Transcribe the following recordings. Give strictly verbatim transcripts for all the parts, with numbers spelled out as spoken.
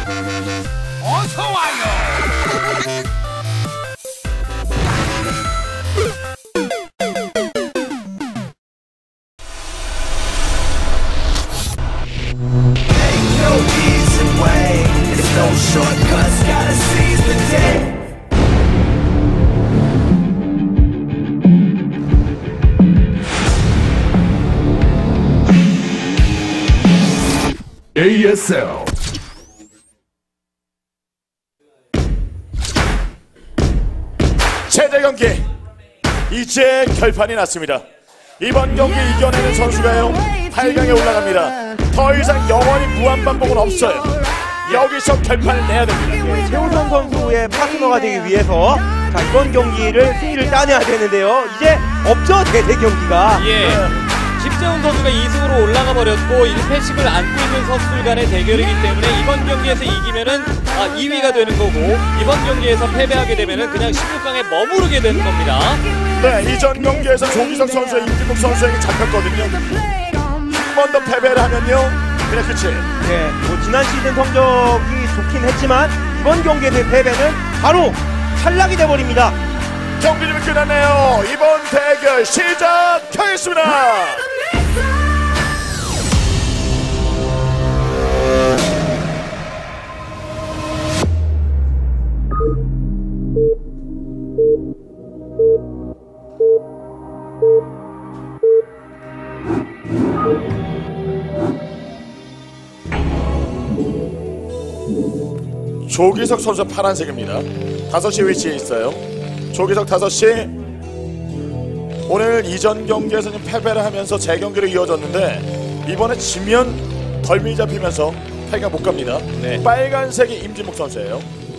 어서 와요. 에이에스엘 최대 경기 이제 결판이 났습니다. 이번 경기 이겨내는 선수가요 팔 강에 올라갑니다. 더 이상 영원히 무한반복은 없어요. 여기서 결판을 내야 됩니다. 예, 최우선 선수의 파트너가 되기 위해서 자, 이번 경기를 승리를 따내야 되는데요. 이제 없죠, 대대 경기가. 예. 김재훈 선수가 이 승으로 올라가 버렸고 일 패씩을 안고 있는 선수들 간의 대결이기 때문에 이번 경기에서 이기면은 아, 이 위가 되는 거고 이번 경기에서 패배하게 되면은 그냥 십육 강에 머무르게 되는 겁니다. 네, 이전 경기에서 조기석 선수와 임진묵 선수에게 잡혔거든요. 한 번 더 패배를 하면요 그냥 끝이. 예, 뭐 지난 시즌 성적이 좋긴 했지만 이번 경기에서의 패배는 바로 탈락이 돼버립니다. 경기 좀 끝났네요. 이번 대결 시작하겠습니다. 조기석 선수 파란색입니다. 다섯 시 위치에 있어요. 조기석 다섯 시 오늘 이전 경기에서는 패배를 하면서 재경기로 이어졌는데 이번에 지면 덜미 잡히면서 패가 못 갑니다. 네. 빨간색이 임진묵 선수예요.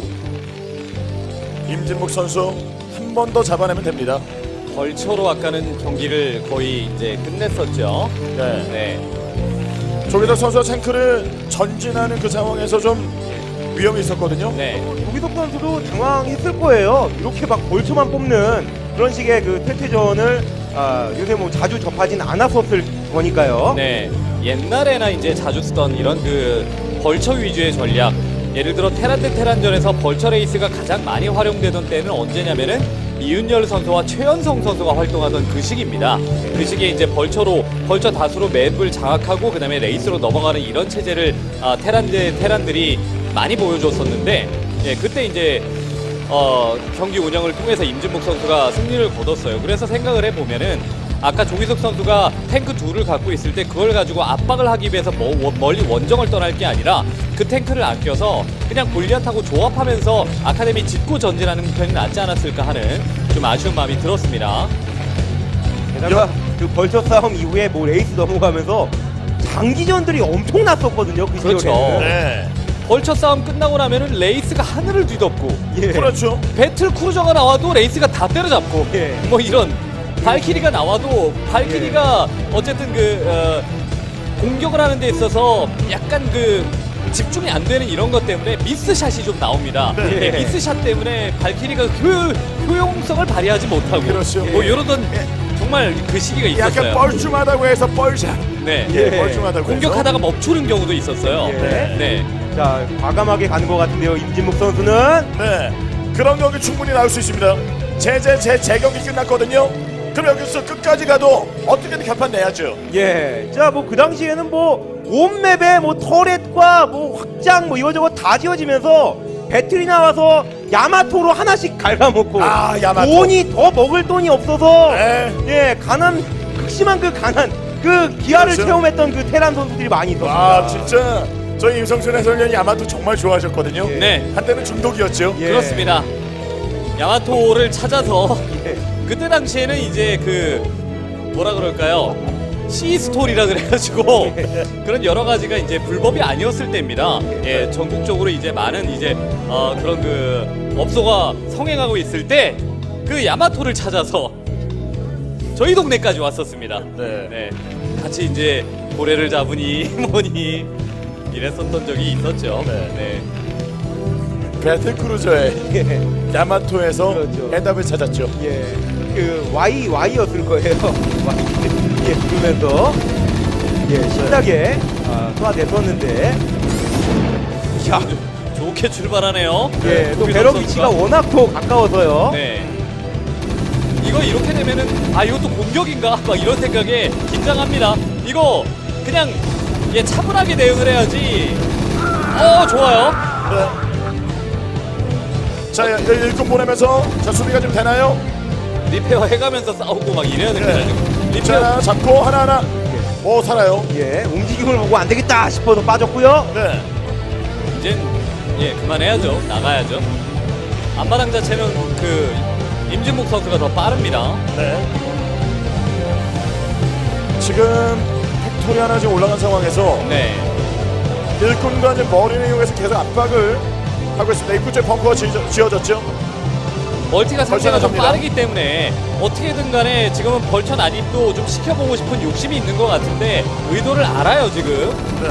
임진묵 선수 한 번 더 잡아내면 됩니다. 벌처로 아까는 경기를 거의 이제 끝냈었죠. 네. 네. 조기석 선수가 탱크를 전진하는 그 상황에서 좀 위험이 있었거든요. 네. 조기석 선수도 당황했을 거예요. 이렇게 막 벌초만 뽑는 그런 식의 그 태태전을 아, 요새 뭐 자주 접하진 않았었을 거니까요. 네. 옛날에나 이제 자주 쓰던 이런 그 벌처 위주의 전략. 예를 들어 테란 대 테란전에서 벌처 레이스가 가장 많이 활용되던 때는 언제냐면은 이윤열 선수와 최연성 선수가 활동하던 그 시기입니다. 그 시기에 이제 벌처로 벌처 다수로 맵을 장악하고 그 다음에 레이스로 넘어가는 이런 체제를 아, 테란 대 테란들이 많이 보여줬었는데 예, 그때 이제 어, 경기 운영을 통해서 임진묵 선수가 승리를 거뒀어요. 그래서 생각을 해보면은 아까 조기석 선수가 탱크 둘을 갖고 있을 때 그걸 가지고 압박을 하기 위해서 뭐, 멀리 원정을 떠날 게 아니라 그 탱크를 아껴서 그냥 골리앗하고 조합하면서 아카데미 짚고 전진하는 편이 낫지 않았을까 하는 좀 아쉬운 마음이 들었습니다. 게다가 그 벌처 싸움 이후에 뭐 레이스 넘어가면서 장기전들이 엄청났었거든요. 그 그렇죠. 시절에는. 네. 벌처 싸움 끝나고 나면은 레이스가 하늘을 뒤덮고 예. 그렇죠. 배틀 크루저가 나와도 레이스가 다 때려잡고 예. 뭐 이런 발키리가 나와도 발키리가 어쨌든 그 어, 공격을 하는 데 있어서 약간 그 집중이 안 되는 이런 것 때문에 미스샷이 좀 나옵니다. 네. 예, 미스샷 때문에 발키리가 효, 효용성을 발휘하지 못하고 그렇죠. 뭐 이러던 정말 그 시기가 있었어요. 약간 뻘쭘하다고 해서 뻘샷. 네. 예, 예. 뻘쭘하다고 공격하다가 멈추는 경우도 있었어요. 예. 네. 자, 과감하게 가는 것 같은데요. 임진묵 선수는. 네, 그런 경기 충분히 나올 수 있습니다. 제제 제 재경기 끝났거든요. 그럼 여기서 끝까지 가도 어떻게든 결판 내야죠. 예. 자, 뭐 그 당시에는 뭐 온 맵에 뭐 터렛과 뭐 확장 뭐 이거저거 다 지어지면서 배틀이 나와서 야마토로 하나씩 갉아먹고 아, 야마토. 돈이 더 먹을 돈이 없어서 네. 예, 가난 극심한 그 가난 그 기아를 그렇죠. 체험했던 그 테란 선수들이 많이 있었습니다. 아, 진짜 저희 임성춘 해설위원이 야마토 정말 좋아하셨거든요. 네. 한때는 중독이었죠. 예. 그렇습니다. 야마토를 찾아서 예. 그때 당시에는 이제 그 뭐라 그럴까요? 시 스토리라 그래가지고 그런 여러 가지가 이제 불법이 아니었을 때입니다. 예, 전국적으로 이제 많은 이제 어, 그런 그 업소가 성행하고 있을 때 그 야마토를 찾아서 저희 동네까지 왔었습니다. 네. 네, 같이 이제 고래를 잡으니 뭐니 이랬었던 적이 있었죠. 네. 배틀크루저의 예. 야마토에서 그렇죠. 해답을 찾았죠. 예. 그 Y Y였을 거예요. Y. 예, 부르면서 예, 신나게 아, 소화됐었는데 야, 좋게 출발하네요. 예, 또 조기석 배럭 선수가. 위치가 워낙 더 가까워서요. 네. 이거 이렇게 되면은 아 이것도 공격인가? 막 이런 생각에 긴장합니다. 이거 그냥 예 차분하게 대응을 해야지. 어 좋아요. 네. 자, 일꾼 보내면서 자 수비가 좀 되나요? 리페어 해가면서 싸우고 막 이래야 됩니다. 네. 지금. 자, 리페어 하나 잡고 하나하나. 오, 살아요. 예, 움직임을 보고 안 되겠다 싶어서 빠졌고요. 네. 이젠 예 그만해야죠. 나가야죠. 앞마당 자체는 그 임진묵 선수가 더 빠릅니다. 네. 지금 팩토리 하나 지금 올라간 상황에서 네. 일꾼과 이제 머리를 이용해서 계속 압박을 하고 있습니다. 입구 쪽 벙커가 지어져, 지어졌죠. 멀티가 상대가 좀 갑니다. 빠르기 때문에 어떻게든 간에 지금은 벌처 난입도 좀 시켜보고 싶은 욕심이 있는 것 같은데 의도를 알아요 지금.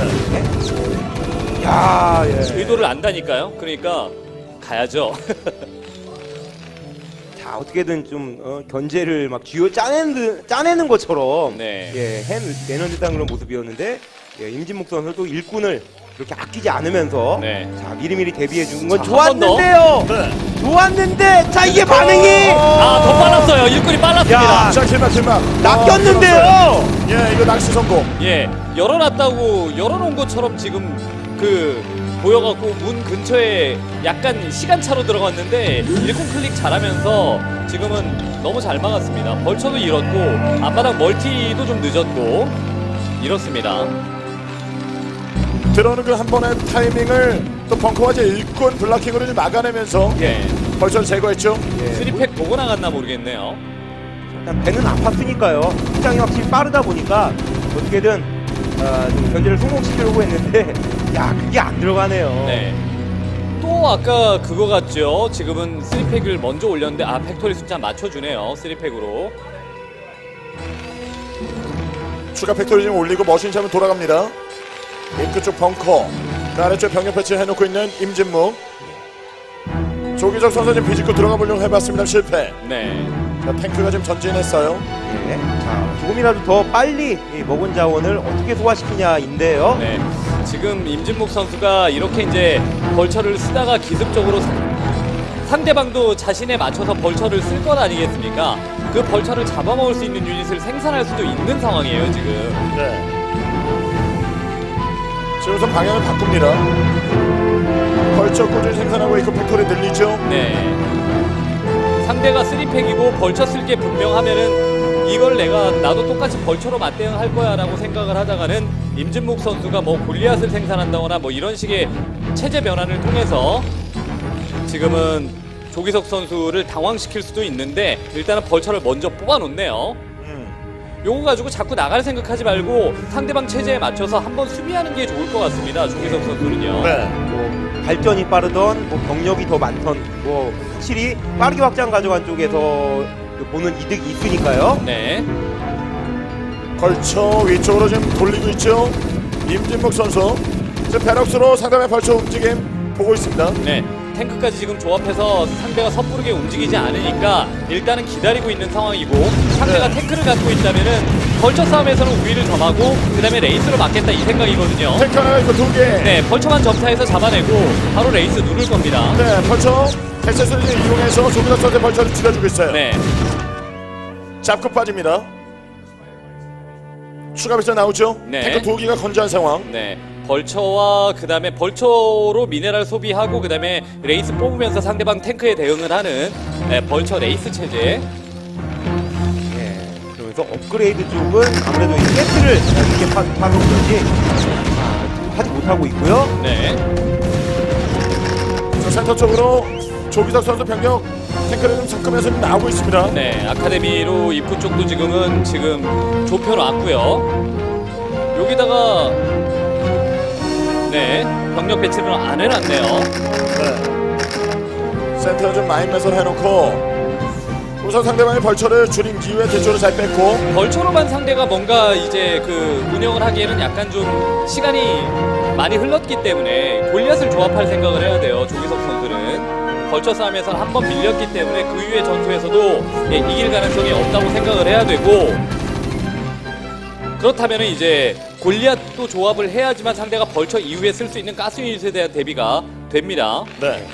네. 야, 예. 의도를 안다니까요. 그러니까 가야죠. 자, 어떻게든 좀 어, 견제를 막 쥐어 짜내는 듯- 짜내는 것처럼 네. 예, 해내는 듯한 그런 모습이었는데 예, 임진묵 선수도 일꾼을 이렇게 아끼지 않으면서 네. 자 미리미리 대비해 준 건 자, 한번 더. 좋았는데요. 네. 좋았는데 자 이게 반응이 아 더 빨랐어요. 일꾼이 빨랐습니다. 야. 자, 킬막, 킬막. 낚였는데요. 예, 이거 낚시 성공. 예 열어놨다고 열어놓은 것처럼 지금 그 보여갖고 문 근처에 약간 시간차로 들어갔는데 일꾼 클릭 잘하면서 지금은 너무 잘 막았습니다. 벌처도 잃었고 앞바닥 멀티도 좀 늦었고 이렇습니다. 들어오는 그 한 번의 타이밍을 또 벙커와 이제 일꾼 블락킹으로 좀 막아내면서 예 벌처를 제거했죠. 예, 쓰리팩 보고 나갔나 모르겠네요. 일단 배는 아팠으니까요. 시장이 확실히 빠르다 보니까 어떻게든 아, 좀 견제를 성공시키려고 했는데 야 그게 안 들어가네요. 네. 또 아까 그거 같죠. 지금은 쓰리팩을 먼저 올렸는데 아 팩토리 숫자 맞춰주네요. 쓰리팩으로. 추가 팩토리 좀 올리고 머신샵은 돌아갑니다. 입구 쪽 벙커, 그 아래쪽 병력 배치 해놓고 있는 임진묵. 조기석 선수 좀 비집고 들어가 보려고 해봤습니다. 실패. 네. 자, 탱크가 지금 전진했어요. 예, 자 조금이라도 더 빨리 이 먹은 자원을 어떻게 소화시키냐인데요. 네. 지금 임진묵 선수가 이렇게 이제 벌처를 쓰다가 기습적으로 사- 상대방도 자신에 맞춰서 벌처를 쓸 것 아니겠습니까? 그 벌처를 잡아먹을 수 있는 유닛을 생산할 수도 있는 상황이에요, 지금. 네. 지금 우선 방향을 바꿉니다. 벌처 꾸준히 생산하고 있고 팩토리 늘리죠. 네. 상대가 쓰리팩이고 벌처 쓸 게 분명하면은 이걸 내가 나도 똑같이 벌처로 맞대응할 거야 라고 생각을 하다가는 임진묵 선수가 뭐 골리앗을 생산한다거나 뭐 이런 식의 체제 변환을 통해서 지금은 조기석 선수를 당황시킬 수도 있는데 일단은 벌처를 먼저 뽑아놓네요. 요거 가지고 자꾸 나갈 생각하지 말고 상대방 체제에 맞춰서 한번 수비하는 게 좋을 것 같습니다. 조기석 선수는요. 네. 뭐 발전이 빠르던 뭐 병력이 더 많던 뭐 확실히 빠르게 확장 가져간 쪽에서 그 보는 이득이 있으니까요. 네. 벌처 위쪽으로 지금 돌리고 있죠. 임진묵 선수. 지금 베럭스로 상담의 벌처 움직임 보고 있습니다. 네. 탱크까지 지금 조합해서 상대가 섣부르게 움직이지 않으니까 일단은 기다리고 있는 상황이고 상대가 네. 탱크를 갖고 있다면은 벌처 싸움에서는 우위를 점하고 그 다음에 레이스로 막겠다 이 생각이거든요. 탱크 하나 있고 두 개. 네. 벌처만 점타해서 잡아내고 바로 레이스 누를 겁니다. 네, 벌처 텍사스를 이용해서 조기석 선수의 벌처를 줄여주고 있어요. 네. 잡고 빠집니다. 추가 배치 나오죠. 네. 탱크 두 개가 건재한 상황. 네. 벌처와 그 다음에 벌처로 미네랄 소비하고 그 다음에 레이스 뽑으면서 상대방 탱크에 대응을 하는 네, 벌처 레이스 체제. 예, 그러면서 업그레이드 쪽은 아무래도 이 세트를 이렇게 파- 파는 건지 아, 하지 못하고 있고요. 네. 자, 센터 쪽으로 조기석 선수 병력 탱크를 좀 섞으면서 나오고 있습니다. 네. 아카데미로 입구 쪽도 지금은 지금 좁혀놨고요. 여기다가 네. 병력 배치를 안 해놨네요. 네. 센터 좀 마인 매설 해놓고 우선 상대방의 벌처를 줄인 이후에 뒤쪽으로 잘 뺐고. 벌처로만 상대가 뭔가 이제 그 운영을 하기에는 약간 좀 시간이 많이 흘렀기 때문에 골리앗을 조합할 생각을 해야 돼요. 조기석 선수는 벌처 싸움에서 한 번 밀렸기 때문에 그 이후의 전투에서도 예, 이길 가능성이 없다고 생각을 해야 되고 그렇다면 이제 골리앗도 조합을 해야지만 상대가 벌처 이후에 쓸 수 있는 가스 유닛에 대한 대비가 됩니다. 네.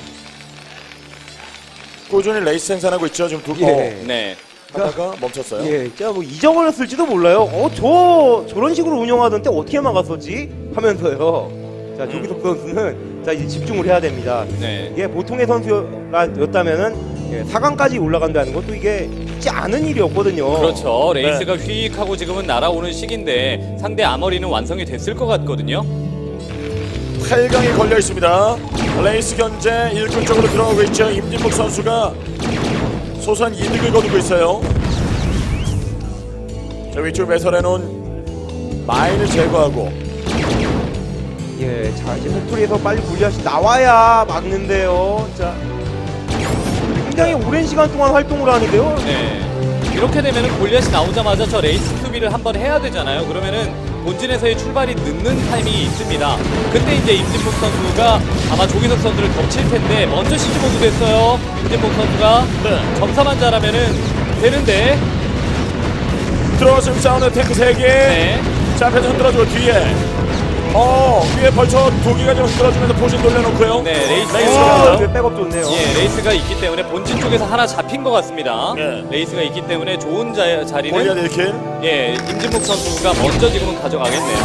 꾸준히 레이스 생산하고 있죠. 지금 두 번. 예. 네. 하다가 멈췄어요. 예, 진짜 뭐 잊어버렸을지도 몰라요. 어, 저 저런 식으로 운영하던 때 어떻게 막았었지? 하면서요. 자, 조기석 선수는 자 이제 집중을 해야 됩니다. 네. 이게 보통의 선수였다면은 예, 사 강까지 올라간다는 것도 이게 쉽지 않은 일이었거든요. 그렇죠. 레이스가 네. 휘익하고 지금은 날아오는 시기인데 상대 아머리는 완성이 됐을 것 같거든요. 팔 강이 걸려 있습니다. 레이스 견제 일꾼 쪽으로 들어가고 있죠. 임진묵 선수가 소소한 이득을 거두고 있어요. 자, 위쪽 매설해놓은 마인을 제거하고. 예, 자 이제 팩토리에서 빨리 골리앗이 나와야 막는데요. 자, 굉장히 오랜 시간 동안 활동을 하는데요. 네. 이렇게 되면은 골리앗이 나오자마자 저 레이스 투비를 한번 해야 되잖아요. 그러면은 본진에서의 출발이 늦는 타이밍이 있습니다. 그때 이제 임진묵 선수가 아마 조기석 선수를 겹칠 텐데 먼저 시즈 모드 됐어요. 임진묵 선수가 네. 점사만 잘하면은 되는데. 들어가서 싸우는 탱크 세 개. 네. 자, 앞에서 흔들어주고 뒤에. 어, 위에 벌써 두 개가 좀 흔들어주면서 포진 돌려놓고요. 네, 레이스. 레이스가. 어, 백업 좋네요. 예, 레이스가 있기 때문에 본진 쪽에서 하나 잡힌 것 같습니다. 네. 레이스가 있기 때문에 좋은 자, 자리는 골리앗 일 킬. 예, 임진묵 선수가 먼저 지금은 가져가겠네요.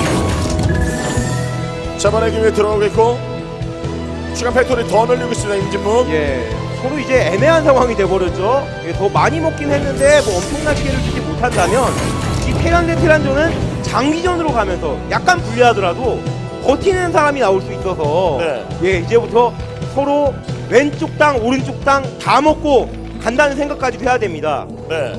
잡아내기 위해 들어가고 있고 추가 팩토리 더 늘리고 있습니다. 임진묵. 예, 서로 이제 애매한 상황이 돼버렸죠. 예, 더 많이 먹긴 했는데 뭐 엄청난 피해를 주지 못한다면 이 테란 대 테란전은 장기전으로 가면서 약간 불리하더라도 버티는 사람이 나올 수 있어서 네. 예, 이제부터 서로 왼쪽 땅 오른쪽 땅 다 먹고 간다는 생각까지도 해야 됩니다. 네.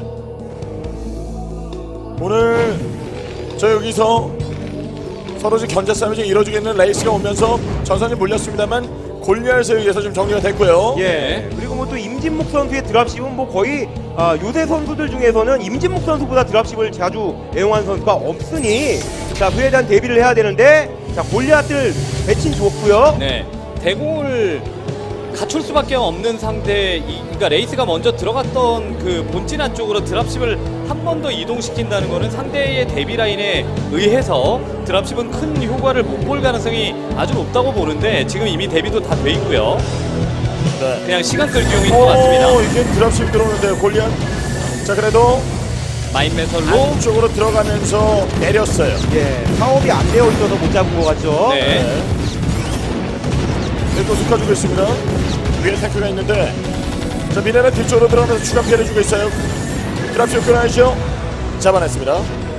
오늘 저 여기서 서로 지금 견제 싸움이 지금 이루어지겠는 레이스가 오면서 전선이 몰렸습니다만 골리앗에 의해서 좀 정리가 됐고요. 예. 그리고 뭐 또 임진묵 선수의 드랍십은 뭐 거의 아, 요새 선수들 중에서는 임진묵 선수보다 드랍십을 자주 애용한 선수가 없으니 자 그에 대한 대비를 해야 되는데 자 골리앗들 배친 좋고요. 네, 대공을 갖출 수밖에 없는 상대. 이, 그러니까 레이스가 먼저 들어갔던 그 본진 안쪽으로 드랍십을 한 번 더 이동시킨다는 거는 상대의 대비 라인에 의해서 드랍십은 큰 효과를 못 볼 가능성이 아주 높다고 보는데 지금 이미 대비도 다 돼 있고요. 네. 그냥 시간 끌기용인 것 같습니다. 오, 이게 드랍십 들어오는데요. 골리앗. 자, 그래도 마인 매설로. 안쪽으로 들어가면서 내렸어요. 예. 사업이 안 되어 있어서 못 잡은 것 같죠. 네. 네. 또 숙여주고 있습니다. 위에 탱크가 있는데 자, 미네랄 뒤쪽으로 들어가면서 추가 피해를 주고 있어요. 드랍십 끊어야죠. 잡아냈습니다.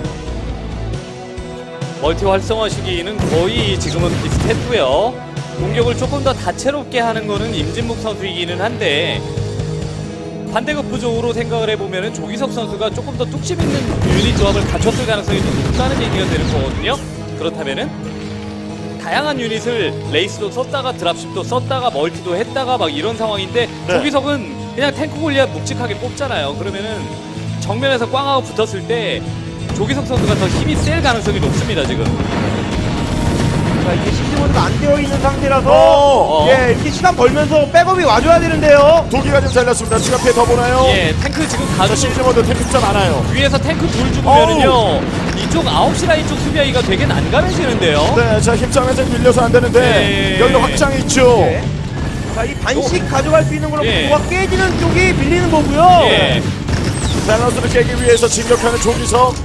멀티 활성화 시기는 거의 지금은 비슷했고요. 공격을 조금 더 다채롭게 하는 거는 임진묵 선수이기는 한데 반대급부적으로 생각을 해보면 조기석 선수가 조금 더 뚝심 있는 유닛 조합을 갖췄을 가능성이 좀 높다는 얘기가 되는 거거든요. 그렇다면은 다양한 유닛을 레이스도 썼다가 드랍십도 썼다가 멀티도 했다가 막 이런 상황인데 네. 조기석은 그냥 탱크 골리앗 묵직하게 뽑잖아요. 그러면은 정면에서 꽝하고 붙었을 때 조기석 선수가 더 힘이 셀 가능성이 높습니다. 지금. 자 이게 시즈모드가 안 되어 있는 상태라서 어. 예 이렇게 시간 벌면서 백업이 와줘야 되는데요. 두 개가 좀 잘렸습니다. 추가 피해 더 보나요? 예, 탱크 지금 자, 가지고 시즈 모드 탱크 숫자 많아요. 위에서 탱크 둘 죽으면은요 이쪽 아홉 시 라인 쪽 수비하기가 되게 난감해지는데요. 네, 자, 힘싸움에서 밀려서 안 되는데 네. 여기도 확장이 있죠. 예. 자이 반씩 가져갈 수 있는 걸로 예. 뭐가 깨지는 쪽이 밀리는 거고요. 예. 밸런스를 깨기 위해서 진격하는 조기석.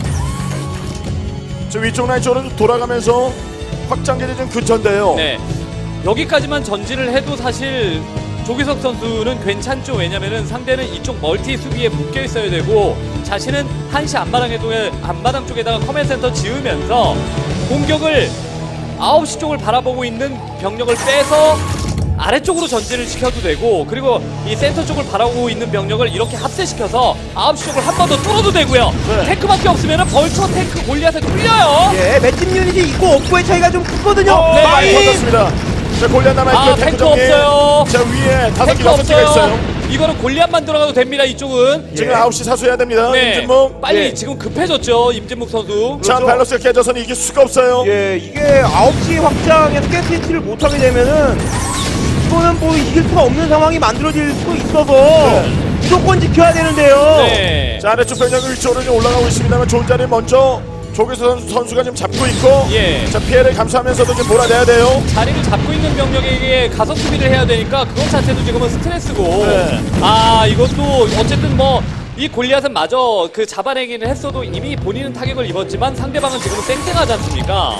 저 위쪽 라인 쪽으로 돌아가면서 확장기지 좀 근처인데요. 네. 여기까지만 전진을 해도 사실 조기석 선수는 괜찮죠. 왜냐면은 상대는 이쪽 멀티 수비에 묶여 있어야 되고 자신은 한시 앞마당 에도 앞마당 쪽에다가 커맨 센터 지으면서 공격을 아홉 시 쪽을 바라보고 있는 병력을 빼서 아래쪽으로 전진을 시켜도 되고 그리고 이 센터 쪽을 바라보고 있는 병력을 이렇게 합세시켜서 아홉 시 쪽을 한 번 더 뚫어도 되고요. 네. 탱크밖에 없으면 벌처 탱크 골리앗에 뚫려요. 예, 맷집 유닛이 있고 없고의 차이가 좀 크거든요. 어, 네. 많이 터졌습니다. 자, 골리앗 남아있고요. 아, 탱크 정리. 없어요. 자, 위에 다섯 개, 탱크 여섯 개가 없어요. 있어요. 이거는 골리앗만 들어가도 됩니다. 이쪽은. 지금 예. 아홉 시 사수해야 됩니다. 네. 임진묵. 빨리 예. 지금 급해졌죠. 임진묵 선수. 자, 그렇죠. 밸런스가 깨져서는 이길 수가 없어요. 예, 이게 아홉 시 확장에서 깨스치를 못하게 되면은 이거는 뭐 이길 수가 없는 상황이 만들어질 수도 있어서 무조건 지켜야 되는데요. 네. 자, 아래쪽 병력이 위쪽으로 좀 올라가고 있습니다만 좋은 자리에 먼저 조기석 선수, 선수가 지금 잡고 있고 예. 자 피해를 감수하면서도 좀 몰아내야 돼요. 자리를 잡고 있는 병력에게 가서 수비를 해야 되니까 그것 자체도 지금은 스트레스고. 네. 아 이것도 어쨌든 뭐 이 골리앗은 마저 그 잡아내기는 했어도 이미 본인은 타격을 입었지만 상대방은 지금은 쌩쌩하지 않습니까?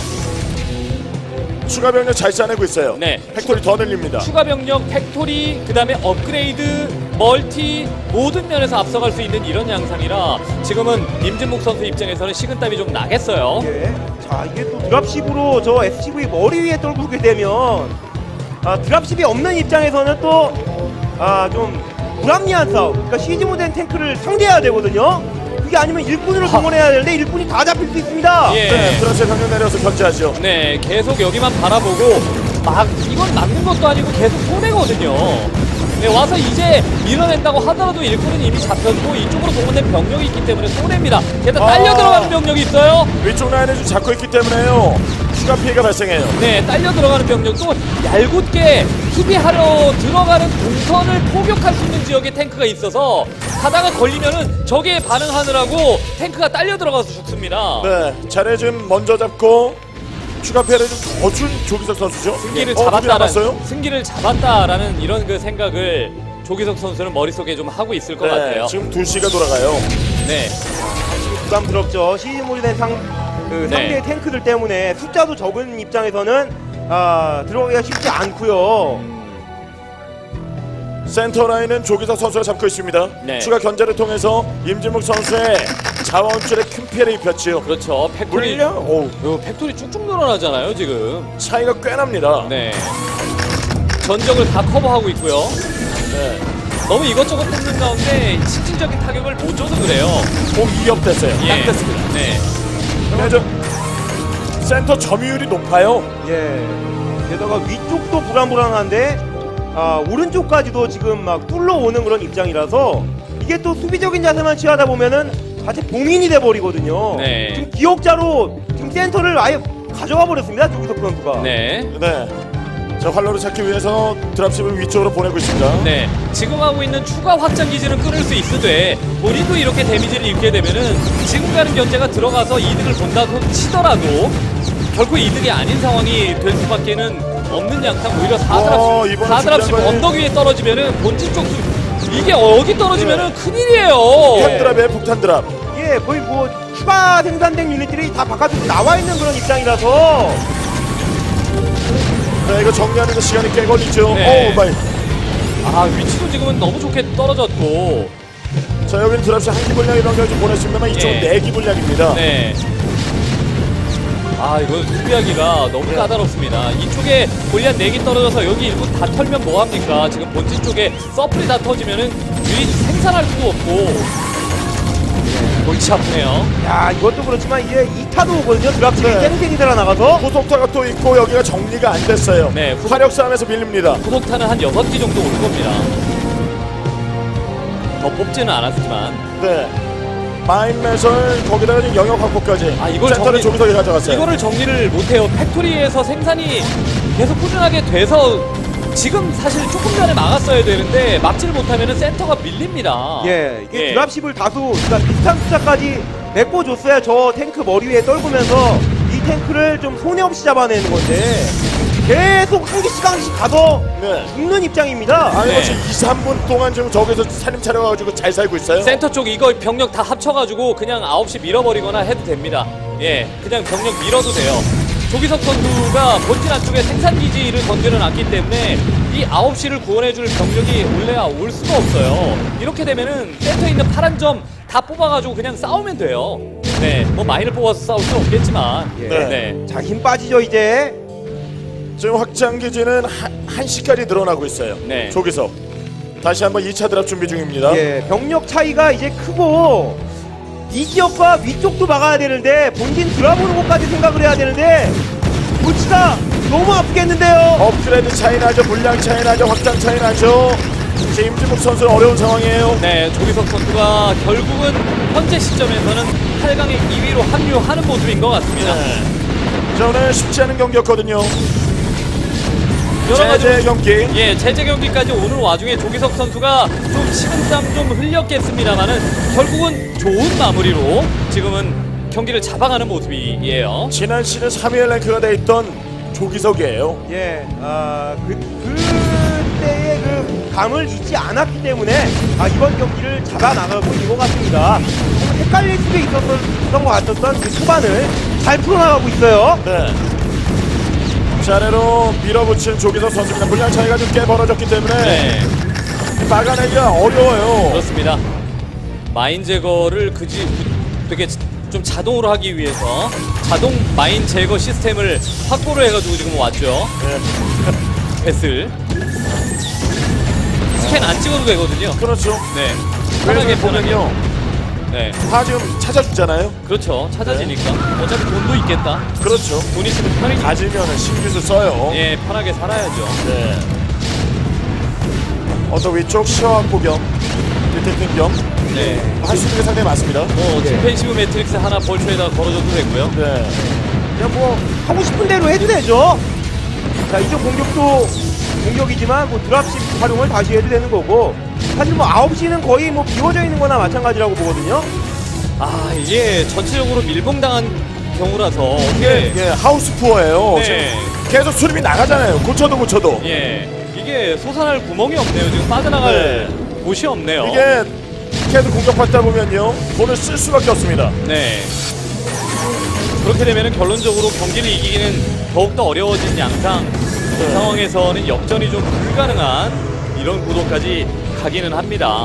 추가 병력 잘 짜내고 있어요. 네. 팩토리 더 늘립니다. 추가 병력, 팩토리, 그 다음에 업그레이드, 멀티 모든 면에서 앞서갈 수 있는 이런 양상이라 지금은 임진묵 선수 입장에서는 식은땀이 좀 나겠어요. 예. 자 이게 또 드랍십으로 저 에스씨브이 머리 위에 떨구게 되면 아, 드랍십이 없는 입장에서는 또 아 좀 불합리한 싸움. 그러니까 시즈모된 탱크를 상대해야 되거든요. 그게 아니면 일꾼으로 동원해야 되는데 일꾼이 다 잡힐 수 있습니다. 예. 네, 프랑스의 병력 내려서 견제하죠. 네, 계속 여기만 바라보고 막 이건 막는 것도 아니고 계속 손해거든요. 네, 와서 이제 밀어낸다고 하더라도 일꾼은 이미 잡혔고 이쪽으로 동원된 병력이 있기 때문에 손해입니다. 게다가 딸려 아. 들어가는 병력이 있어요. 위쪽 라인을 좀 잡고 있기 때문에요. 추가 피해가 발생해요. 네, 딸려 들어가는 병력도 얄궂게 수비하려 들어가는 동선을 포격할 수 있는 지역에 탱크가 있어서 가다가 걸리면은 저기에 반응하느라고 탱크가 딸려 들어가서 죽습니다. 네, 자리 좀 먼저 잡고 추가 피해를 좀 더 준 조기석 선수죠. 승기를 어, 잡았다라는 남았어요? 승기를 잡았다라는 이런 그 생각을 조기석 선수는 머릿속에 좀 하고 있을 것 네, 같아요. 지금 두 시가 돌아가요. 네. 부담스럽죠. 시즈모리 된 상, 그 네. 상대의 탱크들 때문에 숫자도 적은 입장에서는 아, 들어가기가 쉽지 않고요. 센터 라인은 조기석 선수가 잡고 있습니다. 네. 추가 견제를 통해서 임진묵 선수의 자원줄에 큰 피해를 입혔지요. 그렇죠. 팩토리 물려? 오, 요 팩토리 쭉쭉 늘어나잖아요, 지금. 차이가 꽤 납니다. 네. 전적을 다 커버하고 있고요. 네. 너무 이것저것 뽑는 가운데 실질적인 타격을 못 줘서 그래요. 공 이 업 됐어요. 예. 딱 됐습니다. 네. 네, 저 센터 점유율이 높아요. 예. 게다가 위쪽도 불안불안한데 아, 오른쪽까지도 지금 막 뚫러오는 그런 입장이라서 이게 또 수비적인 자세만 취하다 보면은 자체 봉인이 돼버리거든요. 네. 지금 기억자로 지금 센터를 아예 가져가 버렸습니다. 조기석 선수가. 네. 네. 자, 활로를 찾기 위해서 드랍십을 위쪽으로 보내고 있습니다. 네. 지금 하고 있는 추가 확장 기지는 끊을 수 있으되 본인도 이렇게 데미지를 입게 되면은 지금 가는 견제가 들어가서 이득을 본다고 치더라도 결코 이득이 아닌 상황이 될 수밖에는 없는 양상. 오히려 와, 사드랍십 이번에 사드랍십 중요한 거는- 언덕 위에 떨어지면은 본진 쪽 수- 이게 어디 떨어지면은 큰일이에요. 폭탄 드랍이에요, 폭탄 드랍. 예, 거의 뭐 추가 생산된 유닛들이 다 바깥으로 나와 있는 그런 입장이라서 네, 이거 정리하는 데 시간이 꽤 걸리죠. 네. 오, 마이. 아 위치도 지금은 너무 좋게 떨어졌고. 자, 여기는 드랍십 한 기분량 이런 걸 좀 보냈습니다만 이쪽은 예. 네 기분량입니다. 네. 아 이거 수비하기가 너무 까다롭습니다. 이쪽에 골리앗 네 개 떨어져서 여기 일꾼 다 털면 뭐합니까? 지금 본진 쪽에 서플이 다 터지면은 유닛 생산할 수도 없고. 골치 아프네요. 야, 이것도 그렇지만 이제 이 타도 오거든요. 드랍십이 네. 땡땡이 들어 나가서 후속타가 또 있고 여기가 정리가 안 됐어요. 네, 후속- 화력 싸움에서 밀립니다. 후속타는 한 여섯 기 정도 올 겁니다. 더 뽑지는 않았지만. 네. 마인 매설 거기다가 지금 영역 확보까지. 아, 이걸 센터를 정리- 조기석이 가져갔어요. 이거를 정리를 못해요. 팩토리에서 생산이 계속 꾸준하게 돼서 지금 사실 조금 전에 막았어야 되는데 막지를 못하면 센터가 밀립니다. 예, 이게 예. 드랍십을 다수 그러니까 비슷한 숫자까지 메꿔줬어야 저 탱크 머리 위에 떨구면서 이 탱크를 좀 손해 없이 잡아내는 건데 계속 한 개씩 한 개씩 가서 네. 죽는 입장입니다. 아니 네. 지금 이, 삼 분 동안 지금 저기서 살림 차려가지고 잘 살고 있어요. 센터 쪽 이거 병력 다 합쳐가지고 그냥 아홉 시 밀어버리거나 해도 됩니다. 예, 그냥 병력 밀어도 돼요. 조기석 선수가 본진 안쪽에 생산기지를 건드려놨기 때문에 이 아홉 시를 구원해줄 병력이 올래야 올 수가 없어요. 이렇게 되면은 센터에 있는 파란 점 다 뽑아가지고 그냥 싸우면 돼요. 네, 뭐 마인을 뽑아서 싸울 수는 없겠지만. 예. 네. 자, 힘 빠지죠 이제. 지금 확장 기지는 한, 한 시까지 늘어나고 있어요. 네. 조기석. 다시 한번 이 차 드랍 준비 중입니다. 예, 병력 차이가 이제 크고 이 지역과 위쪽도 막아야 되는데 본진 들어보는 곳까지 생각을 해야 되는데 골치가 너무 아프겠는데요. 업그레이드 차이 나죠. 물량 차이 나죠. 확장 차이 나죠. 지금 임진묵 선수는 어려운 상황이에요. 네, 조기석 선수가 결국은 현재 시점에서는 팔 강의 이 위로 합류하는 모습인 것 같습니다. 네. 자, 오늘 쉽지 않은 경기였거든요. 여러 가지 제재 경기. 예, 제재 경기까지 오는 와중에 조기석 선수가 좀 식은땀 좀 흘렸겠습니다만은 결국은 좋은 마무리로 지금은 경기를 잡아가는 모습이에요. 지난 시즌 삼 위의 랭크가 돼 있던 조기석이에요. 예, 아, 그, 그때의 그 감을 잊지 않았기 때문에 아, 이번 경기를 잡아 나가고 있는 것 같습니다. 좀 헷갈릴 수도 있었던 것 같았던 그 초반을 잘 풀어나가고 있어요. 네. 자, 아래로 밀어붙이는 조기석 선수입니다. 물량 차이가 좀 꽤 벌어졌기 때문에 네, 막아내기가 어려워요. 그렇습니다. 마인 제거를 그지 되게 좀 자동으로 하기 위해서 자동 마인 제거 시스템을 확보를 해가지고 지금 왔죠. 네. 배슬 스캔 안 찍어도 되거든요. 그렇죠. 네, 편하게 편하게 편하게. 보면요. 네, 다 지금 찾아주잖아요. 그렇죠. 찾아지니까 어차피 돈도 있겠다. 그렇죠. 돈 있으면 편하게 가지면은 신기술 써요. 예, 편하게 살아야죠. 네. 어떤 위쪽 시어학 구경, 밑에 땡경 네, 할 수 있는 게 상당히 많습니다. 뭐 디펜시브 매트릭스 하나 벌초에다가 걸어줘도 되고요. 네. 그냥 뭐 하고 싶은 대로 해도 되죠. 자, 이쪽 공격도 공격이지만 뭐 드랍십 활용을 다시 해도 되는 거고 사실 뭐 아홉 시는 거의 뭐 비워져 있는 거나 마찬가지라고 보거든요. 아, 이게 전체적으로 밀봉당한 경우라서 이게 어떻게 예, 하우스 푸어예요. 네. 지금 계속 수립이 나가잖아요. 고쳐도 고쳐도. 예, 이게 솟아날 구멍이 없네요. 지금 빠져나갈 곳이 없네요. 이게 계속 공격받다 보면요. 돈을 쓸 수밖에 없습니다. 네. 그렇게 되면 결론적으로 경기를 이기기는 더욱더 어려워진 양상. 그 상황에서는 역전이 좀 불가능한 이런 구도까지 가기는 합니다.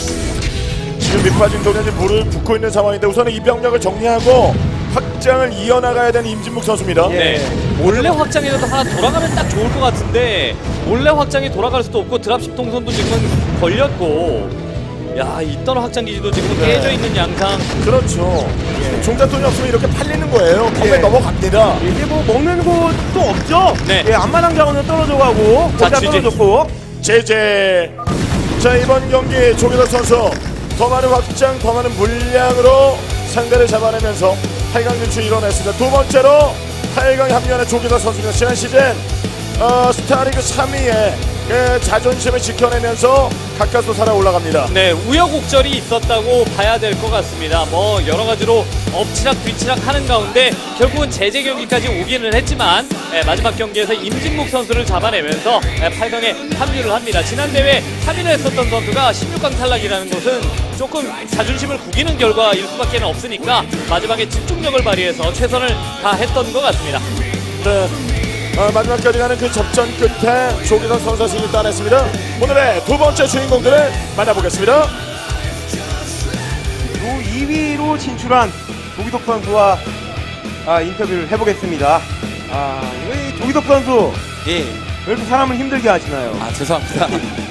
지금 밑빠진 동현이 물을 붓고 있는 상황인데 우선은 이 병력을 정리하고 확장을 이어나가야 되는 임진묵 선수입니다. 예. 네. 몰래 확장이라도 하나 돌아가면 딱 좋을 것 같은데 몰래 확장이 돌아갈 수도 없고 드랍십 동선도 지금은 걸렸고, 야, 있던 확장 기지도 지금 네. 깨져 있는 양상. 그렇죠. 종잣돈이 없으면 이렇게 팔리는 거예요. 컴백 예. 넘어갑니다. 이제 뭐 먹는 곳도 없죠. 네. 예, 앞마당 자원은 떨어져 가고 자, 골자 취재. 떨어졌고. 제제. 자, 이번 경기 조기석 선수 더 많은 확장, 더 많은 물량으로 상대를 잡아내면서 팔 강 진출 이뤄냈습니다. 두 번째로 팔 강에 합류하는 조기석 선수입니다. 지난 시즌 어, 스타리그 삼 위에 그 자존심을 지켜내면서 가까스로 살아 올라갑니다. 네, 우여곡절이 있었다고 봐야 될 것 같습니다. 뭐 여러 가지로 엎치락 뒤치락 하는 가운데 결국은 제재 경기까지 오기는 했지만 예, 마지막 경기에서 임진묵 선수를 잡아내면서 예, 팔 강에 합류를 합니다. 지난 대회 삼 위를 했었던 선수가 십육 강 탈락이라는 것은 조금 자존심을 구기는 결과일 수밖에 없으니까 마지막에 집중력을 발휘해서 최선을 다했던 것 같습니다. 네. 어, 마지막까지 가는 그 접전 끝에 조기석 선수가 승리를 따냈습니다. 오늘의 두 번째 주인공들을 만나보겠습니다. 요 이 위로 진출한 조기석 선수와 아, 인터뷰를 해보겠습니다. 아, 이 조기석 선수 예. 왜 이렇게 사람을 힘들게 하시나요? 아, 죄송합니다.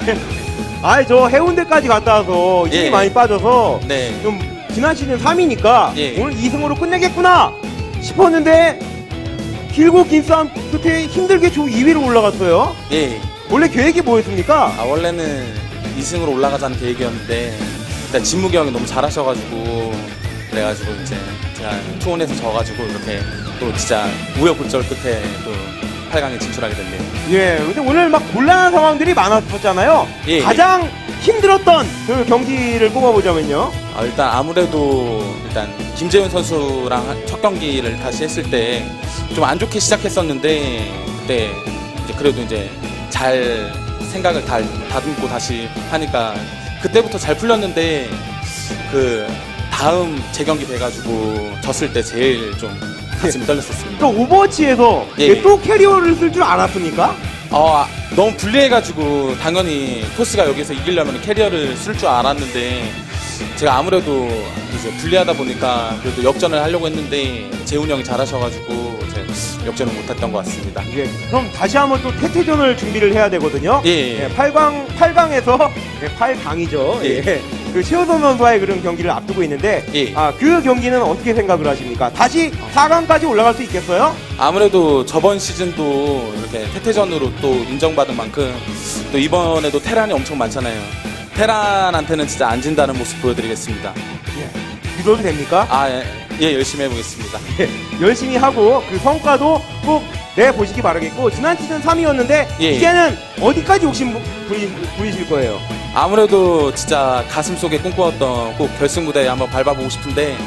아, 저 해운대까지 갔다 와서 힘이 예. 많이 빠져서 네. 좀 지난 시즌 삼 위니까 예. 오늘 이 승으로 끝내겠구나 싶었는데 길고 긴 싸움 끝에 힘들게 조 이 위로 올라갔어요. 예. 원래 계획이 뭐였습니까? 아, 원래는 이 승으로 올라가자는 계획이었는데 일단 진무기 형이 너무 잘하셔가지고 그래가지고 이제 제가 투혼에서 져가지고 이렇게 또 진짜 우여곡절 끝에 또 팔 강에 진출하게 됐네요. 예, 근데 오늘 막 곤란한 상황들이 많았었잖아요. 예, 가장 힘들었던 그 경기를 꼽아보자면요. 아, 일단 아무래도 일단 김재훈 선수랑 첫 경기를 다시 했을 때 좀 안 좋게 시작했었는데 그때 이제 그래도 이제 잘 생각을 다 다듬고 다시 하니까 그때부터 잘 풀렸는데 그 다음 재경기 돼가지고 졌을 때 제일 좀 가슴이 떨렸었습니다. 또 오버워치에서 예, 예, 예. 또 캐리어를 쓸 줄 알았습니까? 어, 아, 너무 불리해가지고 당연히 토스가 여기서 이기려면 캐리어를 쓸 줄 알았는데 제가 아무래도 이제 불리하다 보니까 그래도 역전을 하려고 했는데 재훈 형이 잘하셔가지고 제가 역전을 못했던 것 같습니다. 예, 그럼 다시 한번 또 태태전을 준비를 해야 되거든요. 예, 예. 예, 팔 강, 팔 강에서 예, 팔 강이죠. 예. 예. 그 최호선 선수와의 그런 경기를 앞두고 있는데 예. 아, 그 경기는 어떻게 생각을 하십니까? 다시 사 강까지 올라갈 수 있겠어요? 아무래도 저번 시즌도 이렇게 태태전으로 또 인정받은 만큼 또 이번에도 테란이 엄청 많잖아요. 테란한테는 진짜 안 진다는 모습 보여드리겠습니다. 예. 믿어도 됩니까? 아, 예, 예, 열심히 해보겠습니다. 예, 열심히 하고 그 성과도 꼭 내보시기 바라겠고 지난 시즌 삼 위였는데 예. 이제는 어디까지 욕심 부리, 부리실 거예요? 아무래도 진짜 가슴 속에 꿈꿔왔던 꼭 결승 무대에 한번 밟아보고 싶은데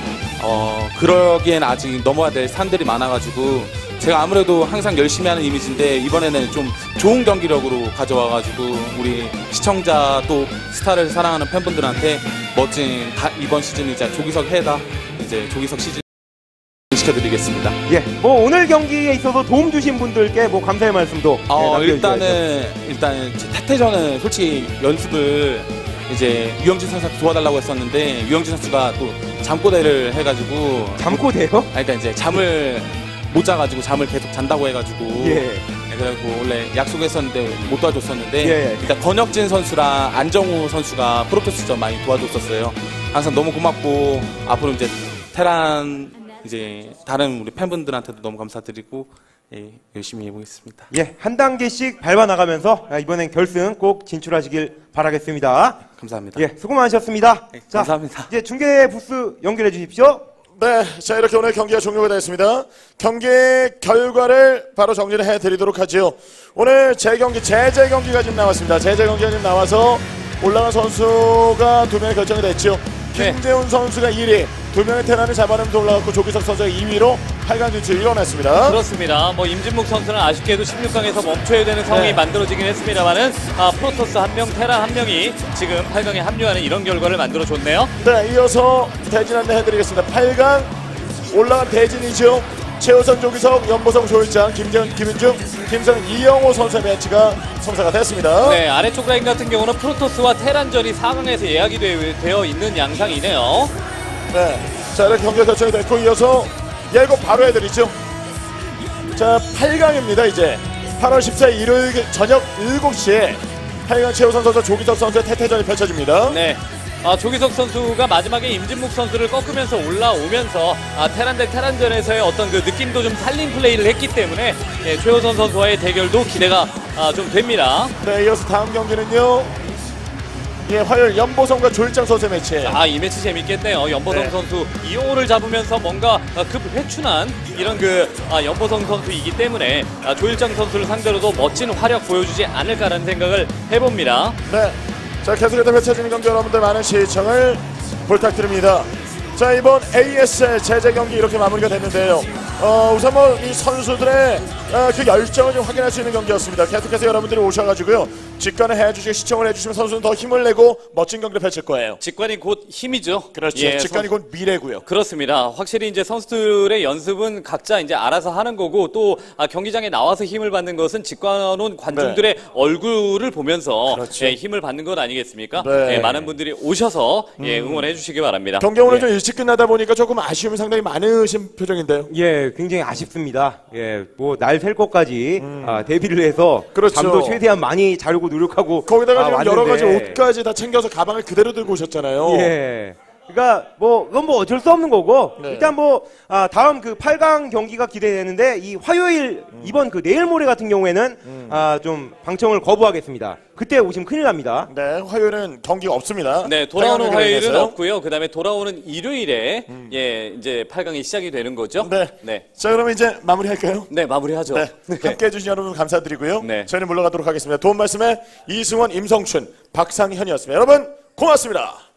어, 그러기엔 아직 넘어야 될 산들이 많아가지고 제가 아무래도 항상 열심히 하는 이미지인데 이번에는 좀 좋은 경기력으로 가져와가지고 우리 시청자 또 스타를 사랑하는 팬분들한테 멋진 다, 이번 시즌 이제 조기석 해다 이제 조기석 시즌 시켜드리겠습니다. 예, 뭐 오늘 경기에 있어서 도움 주신 분들께 뭐 감사의 말씀도 어, 네, 남겨주셔야죠. 일단은 일단 태태전은 솔직히 연습을 이제 유영진 선수한테 도와달라고 했었는데 유영진 선수가 또 잠꼬대를 해가지고 잠꼬대요? 아, 그러니까 이제 잠을 못 자가지고 잠을 계속 잔다고 해가지고 예. 네, 그래갖고 원래 약속했었는데 못 도와줬었는데 예. 일단 권혁진 선수랑 안정우 선수가 프로토스전 많이 도와줬었어요. 항상 너무 고맙고 앞으로 이제 테란 이제 다른 우리 팬분들한테도 너무 감사드리고 예, 열심히 해보겠습니다. 예, 한 단계씩 밟아 나가면서 이번엔 결승 꼭 진출하시길 바라겠습니다. 감사합니다. 예, 수고 많으셨습니다. 네, 자, 감사합니다. 이제 중계 부스 연결해 주십시오. 네, 자 이렇게 오늘 경기가 종료가 됐습니다. 경기 결과를 바로 정리를 해드리도록 하지요. 오늘 재경기, 제재 경기가 지금 나왔습니다. 제재 경기가 지금 나와서 올라간 선수가 두 명이 결정이 됐죠. 네. 김재훈 선수가 일 위, 두 명의 테란을 잡아내면서 올라갔고 조기석 선수가 이 위로 팔 강 진출 이뤄냈습니다. 그렇습니다. 뭐 임진묵 선수는 아쉽게도 십육 강에서 멈춰야 되는 상황이 네. 만들어지긴 했습니다만은 아, 프로토스 한 명, 테란 한 명이 지금 팔 강에 합류하는 이런 결과를 만들어줬네요. 네, 이어서 대진 안내해드리겠습니다. 팔 강 올라간 대진이죠. 최우선, 조기석, 연보성, 조일장, 김재훈, 김윤중, 김성, 이영호 선수의 매치가 성사가 됐습니다. 네, 아래쪽 라인 같은 경우는 프로토스와 테란전이 사 강에서 예약이 되, 되어 있는 양상이네요. 네, 자 이렇게 경기가 결정이 됐고 이어서 예고 바로 해드리죠. 자, 팔 강입니다. 이제 팔월 십사일 일요일 저녁 일곱 시에 팔 강 최우선 선수, 조기석 선수의 태태전이 펼쳐집니다. 네. 아, 조기석 선수가 마지막에 임진묵 선수를 꺾으면서 올라오면서 아, 테란 대 테란전에서의 어떤 그 느낌도 좀 살린 플레이를 했기 때문에 예, 최우선 선수와의 대결도 기대가 아, 좀 됩니다. 네, 이어서 다음 경기는요. 예, 화요일 연보성과 조일장 선수의 매치예요. 아, 이 매치 재밌겠네요. 연보성 네. 선수 이용호를 잡으면서 뭔가 아, 급 회춘한 이런 그 아, 연보성 선수이기 때문에 아, 조일장 선수를 상대로도 멋진 활약 보여주지 않을까라는 생각을 해봅니다. 네, 자 계속해서 펼쳐지는 경기 여러분들 많은 시청을 부탁드립니다. 자, 이번 에이에스엘 제재 경기 이렇게 마무리가 됐는데요. 어, 우선 뭐 이 선수들의 어, 그 열정을 좀 확인할 수 있는 경기였습니다. 계속해서 여러분들이 오셔가지고요, 직관을 해주시고 시청을 해주시면 선수는 더 힘을 내고 멋진 경기를 펼칠 거예요. 직관이 곧 힘이죠. 그렇죠. 예, 직관이 곧 미래고요. 그렇습니다. 확실히 이제 선수들의 연습은 각자 이제 알아서 하는 거고 또 아, 경기장에 나와서 힘을 받는 것은 직관온 관중들의 네. 얼굴을 보면서 그렇죠. 예, 힘을 받는 것 아니겠습니까? 네. 예, 많은 분들이 오셔서 예, 응원해 주시기 바랍니다. 경기가 오늘 예. 좀 일찍 끝나다 보니까 조금 아쉬움이 상당히 많으신 표정인데요. 예, 굉장히 아쉽습니다. 예, 뭐 날 셀 것까지 아, 대비를 해서 그렇죠. 잠도 최대한 많이 자려고 노력하고 거기다가 아, 지금 왔는데. 여러 가지 옷까지 다 챙겨서 가방을 그대로 들고 오셨잖아요. 예. 그러니까 뭐 그건 뭐 어쩔 수 없는 거고 네. 일단 뭐 아, 다음 그 팔 강 경기가 기대되는데 이 화요일 음. 이번 그 내일 모레 같은 경우에는 아, 좀 방청을 거부하겠습니다. 그때 오시면 큰일 납니다. 네, 화요일은 경기가 없습니다. 네, 돌아오는 팔 강 화요일은 경기에서요. 없고요. 그다음에 돌아오는 일요일에 예, 이제 팔 강이 시작이 되는 거죠. 네. 네. 자, 그러면 이제 마무리할까요? 네, 마무리하죠. 네. 함께 해주신 여러분 감사드리고요. 네. 저희는 물러가도록 하겠습니다. 도움 말씀에 이승원, 임성춘, 박상현이었습니다. 여러분 고맙습니다.